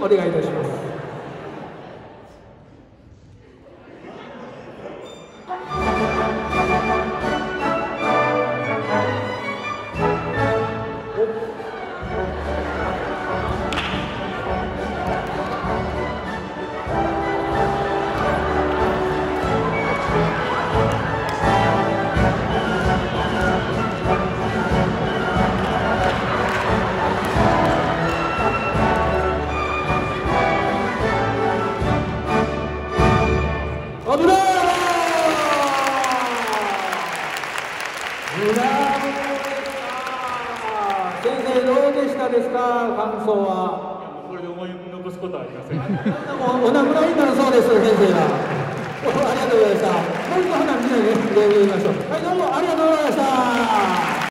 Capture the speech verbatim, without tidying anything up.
お願いいたします。先生どうでしたですか、感想は。 これで思い残すことはありません。 もうお亡くなりになるそうです、先生が。ありがとうございました。もう一度花見ないで言いましょう。はい、どうもありがとうございました。